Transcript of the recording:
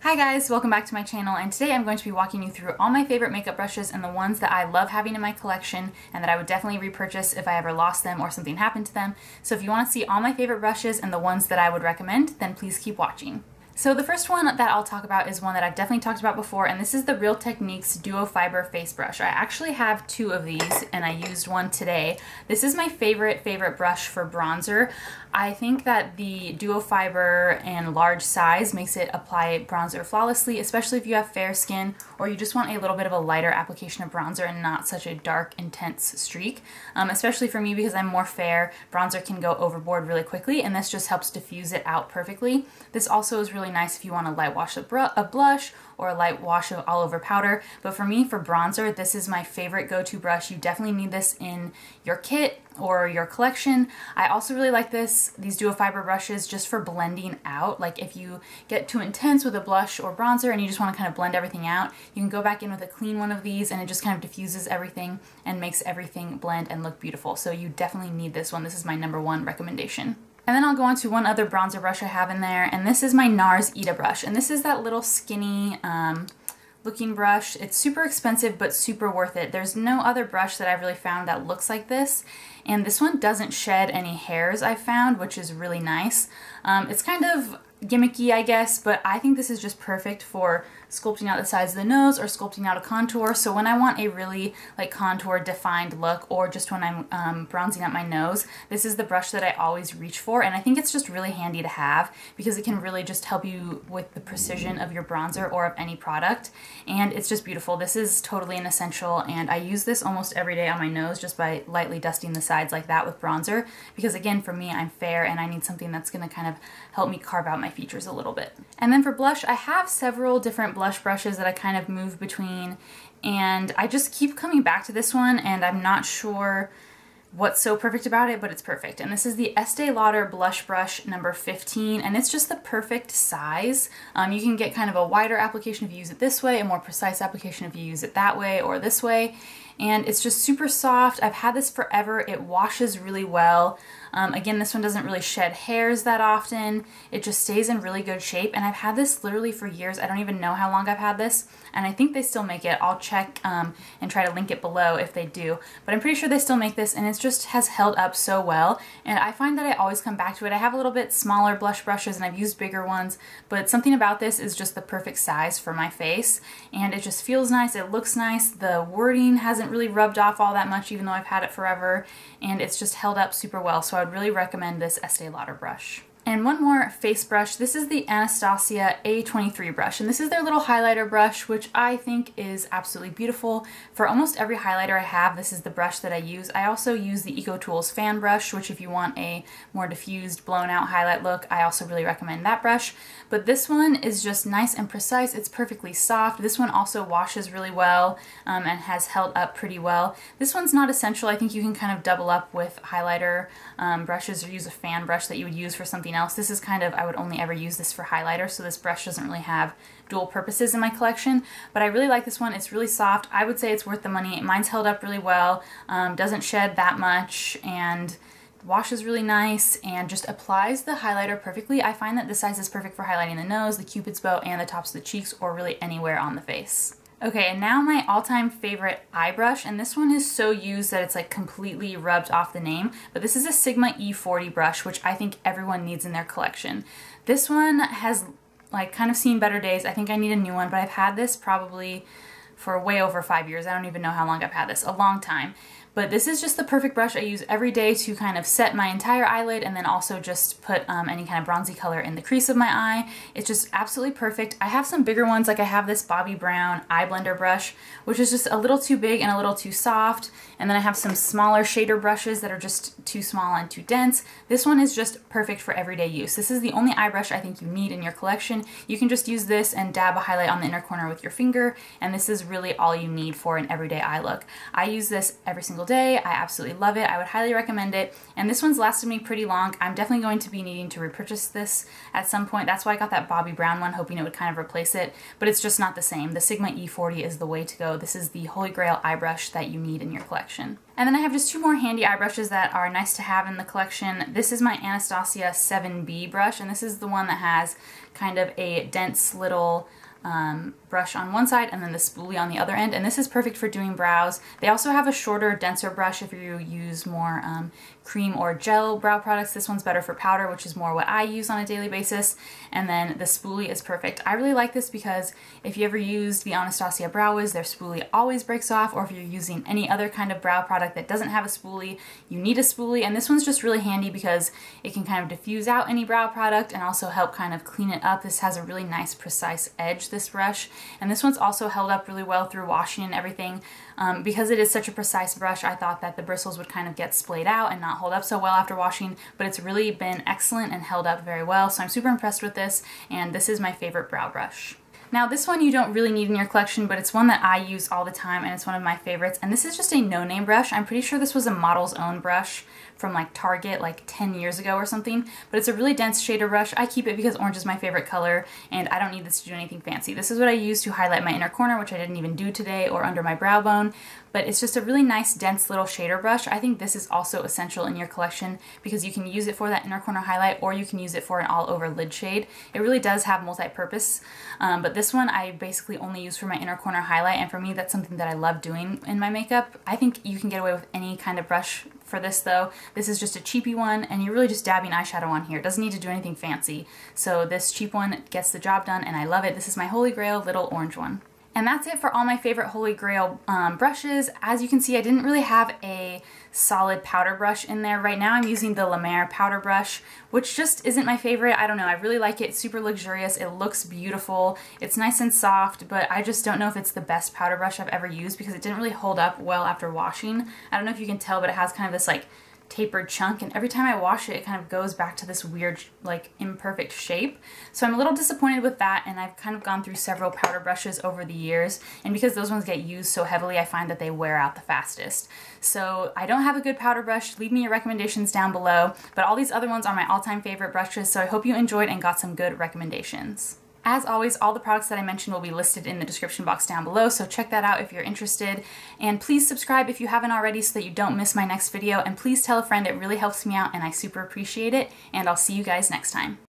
Hi guys, welcome back to my channel, and today I'm going to be walking you through all my favorite makeup brushes and the ones that I love having in my collection and that I would definitely repurchase if I ever lost them or something happened to them. So if you want to see all my favorite brushes and the ones that I would recommend, then please keep watching. So the first one that I'll talk about is one that I've definitely talked about before, and this is the Real Techniques Duo Fiber Face Brush. I actually have two of these and I used one today. This is my favorite brush for bronzer. I think that the Duo Fiber and large size makes it apply bronzer flawlessly, especially if you have fair skin or you just want a little bit of a lighter application of bronzer and not such a dark, intense streak. Especially for me because I'm more fair, bronzer can go overboard really quickly, and this just helps diffuse it out perfectly. This also is really nice if you want to light wash a blush or a light wash of all over powder, but for me, for bronzer, this is my favorite go-to brush. You definitely need this in your kit or your collection. I also really like these Duo Fiber brushes just for blending out. Like if you get too intense with a blush or bronzer and you just want to kind of blend everything out, you can go back in with a clean one of these and it just kind of diffuses everything and makes everything blend and look beautiful. So you definitely need this one. This is my #1 recommendation. And then I'll go on to one other bronzer brush I have in there, and this is my NARS Ita brush. And this is that little skinny looking brush. It's super expensive, but super worth it. There's no other brush that I've really found that looks like this. And this one doesn't shed any hairs, I've found, which is really nice. It's kind of gimmicky, I guess, but I think this is just perfect for sculpting out the sides of the nose or sculpting out a contour. So when I want a really like contour defined look, or just when I'm bronzing up my nose, this is the brush that I always reach for, and I think it's just really handy to have because it can really just help you with the precision of your bronzer or of any product, and it's just beautiful. This is totally an essential, and I use this almost every day on my nose just by lightly dusting the sides like that with bronzer, because again, for me, I'm fair and I need something that's going to kind of help me carve out my features a little bit. And then for blush, I have several different blush brushes that I kind of move between, and I just keep coming back to this one, and I'm not sure what's so perfect about it, but it's perfect. And this is the Estee Lauder Blush Brush number 15, and it's just the perfect size. You can get kind of a wider application if you use it this way, a more precise application if you use it that way or this way. And it's just super soft. I've had this forever. It washes really well. Again, this one doesn't really shed hairs that often. It just stays in really good shape, and I've had this literally for years. I don't even know how long I've had this, and I think they still make it. I'll check and try to link it below if they do, but I'm pretty sure they still make this, and it just has held up so well, and I find that I always come back to it. I have a little bit smaller blush brushes, and I've used bigger ones, but something about this is just the perfect size for my face, and it just feels nice. It looks nice. The wording hasn't really rubbed off all that much, even though I've had it forever, and it's just held up super well. So I would really recommend this Estee Lauder brush. And one more face brush. This is the Anastasia A23 brush, and this is their little highlighter brush, which I think is absolutely beautiful. For almost every highlighter I have, this is the brush that I use. I also use the EcoTools fan brush, which if you want a more diffused, blown out highlight look, I also really recommend that brush. But this one is just nice and precise. It's perfectly soft. This one also washes really well and has held up pretty well. This one's not essential. I think you can kind of double up with highlighter brushes or use a fan brush that you would use for something else. This is kind of, I would only ever use this for highlighter, so this brush doesn't really have dual purposes in my collection, but I really like this one. It's really soft. I would say it's worth the money. Mine's held up really well, doesn't shed that much, and washes really nice and just applies the highlighter perfectly. I find that this size is perfect for highlighting the nose, the cupid's bow, and the tops of the cheeks, or really anywhere on the face. Okay, and now my all-time favorite eye brush, and this one is so used that it's like completely rubbed off the name, but this is a Sigma E40 brush, which I think everyone needs in their collection. This one has like kind of seen better days. I think I need a new one, but I've had this probably for way over 5 years. I don't even know how long I've had this, a long time. But this is just the perfect brush I use every day to kind of set my entire eyelid, and then also just put any kind of bronzy color in the crease of my eye. It's just absolutely perfect. I have some bigger ones, like I have this Bobbi Brown eye blender brush, which is just a little too big and a little too soft. And then I have some smaller shader brushes that are just too small and too dense. This one is just perfect for everyday use. This is the only eye brush I think you need in your collection. You can just use this and dab a highlight on the inner corner with your finger, and this is really all you need for an everyday eye look. I use this every single single day. I absolutely love it. I would highly recommend it. And this one's lasted me pretty long. I'm definitely going to be needing to repurchase this at some point. That's why I got that Bobbi Brown one, hoping it would kind of replace it, but it's just not the same. The Sigma E40 is the way to go. This is the holy grail eye brush that you need in your collection. And then I have just two more handy eye brushes that are nice to have in the collection. This is my Anastasia 7B brush, and this is the one that has kind of a dense little brush on one side and then the spoolie on the other end, and this is perfect for doing brows. They also have a shorter, denser brush if you use more cream or gel brow products. This one's better for powder, which is more what I use on a daily basis, and then the spoolie is perfect. I really like this because if you ever used the Anastasia Brow Wiz, their spoolie always breaks off, or if you're using any other kind of brow product that doesn't have a spoolie, you need a spoolie, and this one's just really handy because it can kind of diffuse out any brow product and also help kind of clean it up. This has a really nice precise edge, this brush, and this one's also held up really well through washing and everything. Because it is such a precise brush, I thought that the bristles would kind of get splayed out and not hold up so well after washing, but it's really been excellent and held up very well, so I'm super impressed with this, and this is my favorite brow brush. Now this one you don't really need in your collection, but it's one that I use all the time and it's one of my favorites, and this is just a no-name brush. I'm pretty sure this was a Model's Own brush from like Target like 10 years ago or something, but it's a really dense shader brush. I keep it because orange is my favorite color and I don't need this to do anything fancy. This is what I use to highlight my inner corner, which I didn't even do today, or under my brow bone, but it's just a really nice dense little shader brush. I think this is also essential in your collection because you can use it for that inner corner highlight, or you can use it for an all over lid shade. It really does have multi-purpose, but this one I basically only use for my inner corner highlight, and for me that's something that I love doing in my makeup. I think you can get away with any kind of brush for this though. This is just a cheapy one and you're really just dabbing eyeshadow on here. It doesn't need to do anything fancy. So this cheap one gets the job done and I love it. This is my Holy Grail little orange one. And that's it for all my favorite Holy Grail brushes. As you can see, I didn't really have a solid powder brush in there. Right now I'm using the La Mer powder brush, which just isn't my favorite. I don't know, I really like it. It's super luxurious, it looks beautiful, it's nice and soft, but I just don't know if it's the best powder brush I've ever used because it didn't really hold up well after washing. I don't know if you can tell, but it has kind of this like tapered chunk, and every time I wash it, it kind of goes back to this weird, like, imperfect shape. So I'm a little disappointed with that, and I've kind of gone through several powder brushes over the years, and because those ones get used so heavily, I find that they wear out the fastest. So I don't have a good powder brush. Leave me your recommendations down below, but all these other ones are my all-time favorite brushes, so I hope you enjoyed and got some good recommendations. As always, all the products that I mentioned will be listed in the description box down below, so check that out if you're interested. And please subscribe if you haven't already so that you don't miss my next video, and please tell a friend. It really helps me out and I super appreciate it, and I'll see you guys next time.